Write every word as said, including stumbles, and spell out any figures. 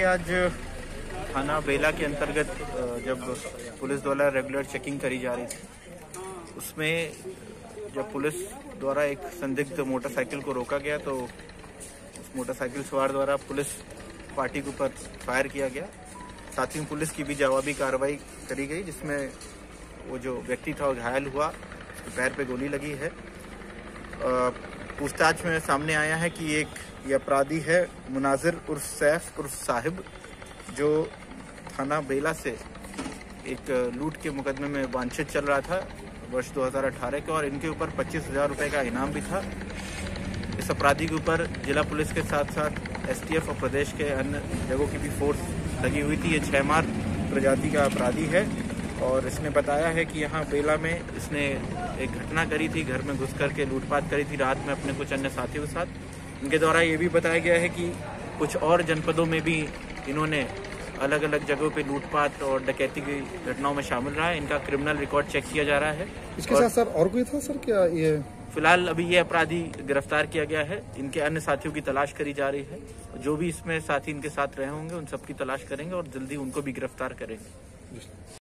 आज थाना बेला के अंतर्गत जब पुलिस द्वारा रेगुलर चेकिंग करी जा रही थी, उसमें जब पुलिस द्वारा एक संदिग्ध मोटरसाइकिल को रोका गया तो उस मोटरसाइकिल सवार द्वारा पुलिस पार्टी के ऊपर फायर किया गया। साथ ही पुलिस की भी जवाबी कार्रवाई करी गई, जिसमें वो जो व्यक्ति था वो घायल हुआ, उसके पैर पे गोली लगी है। पूछताछ में सामने आया है कि एक ये अपराधी है मुनाजिर उर्फ सैफ उर्फ साहिब, जो थाना बेला से एक लूट के मुकदमे में वांछित चल रहा था वर्ष दो हज़ार अठारह के, और इनके ऊपर पच्चीस हजार रुपये का इनाम भी था। इस अपराधी के ऊपर जिला पुलिस के साथ साथ एसटीएफ और प्रदेश के अन्य जगहों की भी फोर्स लगी हुई थी। ये छह मार प्रजाति का अपराधी है और इसने बताया है कि यहाँ बेला में इसने एक घटना करी थी, घर में घुस करके लूटपाट करी थी रात में अपने कुछ अन्य साथियों के साथ। इनके द्वारा ये भी बताया गया है कि कुछ और जनपदों में भी इन्होंने अलग अलग जगहों पे लूटपाट और डकैती की घटनाओं में शामिल रहा है। इनका क्रिमिनल रिकॉर्ड चेक किया जा रहा है। इसके साथ सर और कोई था सर क्या? ये फिलहाल अभी ये अपराधी गिरफ्तार किया गया है। इनके अन्य साथियों की तलाश करी जा रही है। जो भी इसमें साथी इनके साथ रहे होंगे उन सबकी तलाश करेंगे और जल्दी उनको भी गिरफ्तार करेंगे।